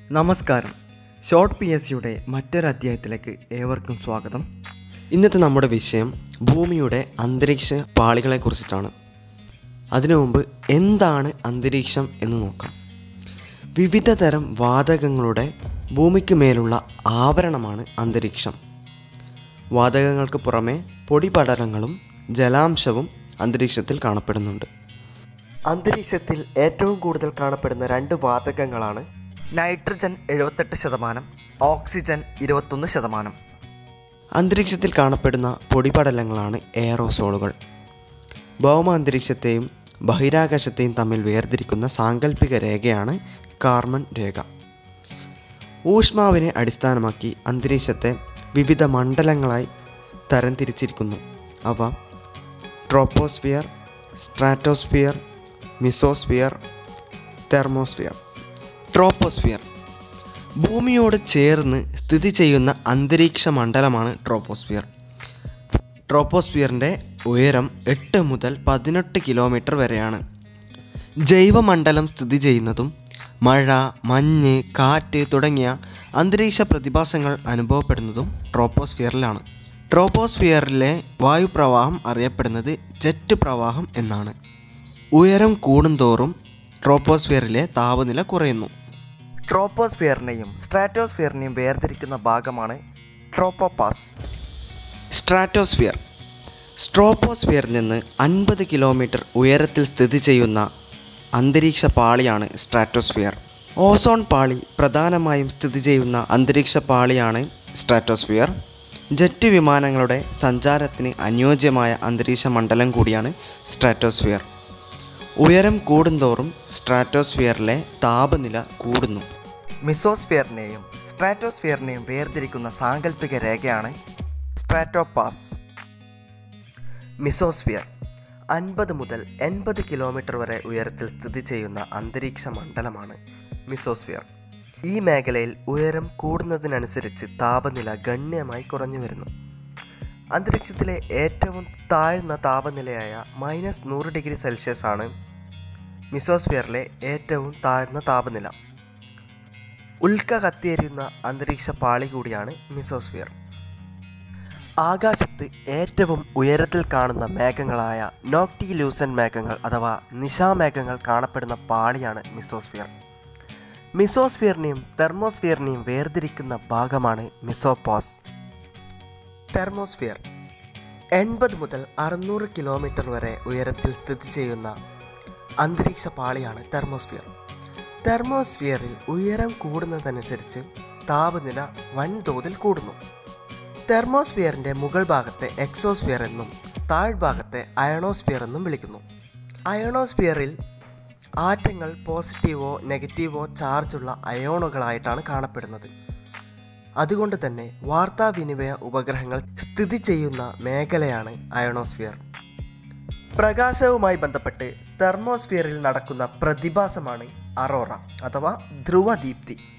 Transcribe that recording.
നമസ്കാരം. Short P S സിയുടെ മറ്റൊരു അധ്യായത്തിലേക്ക് ഏവർക്കും സ്വാഗതം. ഇന്നത്തെ നമ്മുടെ വിഷയം ഭൂമിയുടെ അന്തരീക്ഷ പാളികളെക്കുറിച്ചിട്ടാണ്. അതിനു മുമ്പ് എന്താണ് അന്തരീക്ഷം എന്ന് നോക്കാം. വിവിധ തരം വാതകങ്ങളുടെ ഭൂമിക്ക് മേലുള്ള ആവരണമാണ് അന്തരീക്ഷം. വാതകങ്ങൾക്ക് പുറമെ പൊടിപടലങ്ങളും ജലാംശവും അന്തരീക്ഷത്തിൽ കാണപ്പെടുന്നുണ്ട്. അന്തരീക്ഷത്തിൽ ഏറ്റവും കൂടുതൽ കാണപ്പെടുന്ന രണ്ട് വാതകങ്ങളാണ് നൈട്രജൻ 78%, ഓക്സിജൻ 21%. അന്തരീക്ഷത്തിൽ കാണപ്പെടുന്ന പൊടിപടലങ്ങളാണ് എയറോസോളുകൾ. ഭൗമ അന്തരീക്ഷത്തെയും ബഹിരാകാശത്തെയും തമ്മിൽ വേർതിരിക്കുന്ന സാങ്കല്പിക രേഖയാണ് കാർമൻ രേഖ. ഊഷ്മാവിനെ അടിസ്ഥാനമാക്കി അന്തരീക്ഷത്തെ വിവിധ മണ്ഡലങ്ങളായി തരംതിരിച്ചിരിക്കുന്നു. അവ troposphere, stratosphere, mesosphere, thermosphere. Troposphere ഭൂമിയോട് ചേർന്ന് സ്ഥിതി ചെയ്യുന്ന അന്തരീക്ഷ മണ്ഡലമാണ് ട്രോപ്പോസ്ഫിയർ. ട്രോപ്പോസ്ഫിയറിൻ്റെ ഉയരം 8 മുതൽ 18 കിലോമീറ്റർ വരെയാണ്. ജൈവമണ്ഡലം സ്ഥിതി ചെയ്യുന്നതും മഴ, മഞ്ഞ്, കാറ്റ് തുടങ്ങിയ അന്തരീക്ഷ പ്രതിഭാസങ്ങൾ അനുഭവപ്പെടുന്നതും ട്രോപ്പോസ്ഫിയറിലാണ്. ട്രോപ്പോസ്ഫിയറിലെ വായുപ്രവാഹം അറിയപ്പെടുന്നത് ജെറ്റ് പ്രവാഹം എന്നാണ്. ഉയരം കൂടുന്തോറും ട്രോപ്പോസ്ഫിയറിലെ താപനില കുറയുന്നു. ട്രോപ്പോസ്ഫിയറിനെയും സ്ട്രാറ്റോസ്ഫിയറിനെയും വേർതിരിക്കുന്ന ഭാഗമാണ് ട്രോപ്പോപാസ്. സ്ട്രാറ്റോസ്ഫിയർ ട്രോപ്പോസ്ഫിയറിൽ നിന്ന് 50 കിലോമീറ്റർ ഉയരത്തിൽ സ്ഥിതി ചെയ്യുന്ന അന്തരീക്ഷ പാളിയാണ് സ്ട്രാറ്റോസ്ഫിയർ. ഓസോൺ പാളി പ്രധാനമായും സ്ഥിതി ചെയ്യുന്ന അന്തരീക്ഷ പാളിയാണ് സ്ട്രാറ്റോസ്ഫിയർ. ജെറ്റ് വിമാനങ്ങളുടെ സഞ്ചാരത്തിന് അനുയോജ്യമായ അന്തരീക്ഷ മണ്ഡലം കൂടിയാണ് സ്ട്രാറ്റോസ്ഫിയർ. ഉയരം കൂടുന്തോറും സ്ട്രാറ്റോസ്ഫിയറിലെ താപനില കൂടുന്നു. മിസോസ്ഫിയറിനെയും സ്ട്രാറ്റോസ്ഫിയറിനെയും വേർതിരിക്കുന്ന സാങ്കല്പിക രേഖയാണ് സ്ട്രാറ്റോപാസ്. മിസോസ്ഫിയർ 50 മുതൽ 80 കിലോമീറ്റർ വരെ ഉയരത്തിൽ സ്ഥിതി ചെയ്യുന്ന അന്തരീക്ഷ മണ്ഡലമാണ് മിസോസ്ഫിയർ. ഈ മേഖലയിൽ ഉയരം കൂടുന്നതിനനുസരിച്ച് താപനില ഗണ്യമായി കുറഞ്ഞു വരുന്നു. അന്തരീക്ഷത്തിലെ ഏറ്റവും താഴ്ന്ന താപനിലയായ -100°C ആണ് മിസോസ്ഫിയറിലെ ഏറ്റവും താഴ്ന്ന താപനില. ഉൽക്ക കത്തിയെരിയുന്ന അന്തരീക്ഷ പാളി കൂടിയാണ് മിസോസ്ഫിയർ. ആകാശത്ത് ഏറ്റവും ഉയരത്തിൽ കാണുന്ന മേഘങ്ങളായ നോക്ടിലൂസൻ മേഘങ്ങൾ അഥവാ നിശാമേഘങ്ങൾ കാണപ്പെടുന്ന പാളിയാണ് മിസോസ്ഫിയർ. മിസോസ്ഫിയറിനെയും തെർമോസ്ഫിയറിനെയും വേർതിരിക്കുന്ന ഭാഗമാണ് മിസോപോസ്. തെർമോസ്ഫിയർ 80 മുതൽ 600 കിലോമീറ്റർ വരെ ഉയരത്തിൽ സ്ഥിതി ചെയ്യുന്ന അന്തരീക്ഷ പാളിയാണ് തെർമോസ്ഫിയർ. തെർമോസ്ഫിയറിൽ ഉയരം കൂടുന്നതനുസരിച്ച് താപനില വൻതോതിൽ കൂടുന്നു. തെർമോസ്ഫിയറിൻ്റെ മുകൾ ഭാഗത്തെ എക്സോസ്ഫിയർ എന്നും താഴ്ഭാഗത്തെ അയണോസ്ഫിയർ എന്നും വിളിക്കുന്നു. അയണോസ്ഫിയറിൽ ആറ്റങ്ങൾ പോസിറ്റീവോ നെഗറ്റീവോ ചാർജുള്ള അയോണുകളായിട്ടാണ് കാണപ്പെടുന്നത്. അതുകൊണ്ട് തന്നെ വാർത്താവിനിമയ ഉപഗ്രഹങ്ങൾ സ്ഥിതി ചെയ്യുന്ന മേഖലയാണ് അയണോസ്ഫിയർ. പ്രകാശവുമായി ബന്ധപ്പെട്ട് തെർമോസ്ഫിയറിൽ നടക്കുന്ന പ്രതിഭാസമാണ് അറോറ അഥവാ ധ്രുവദീപ്തി.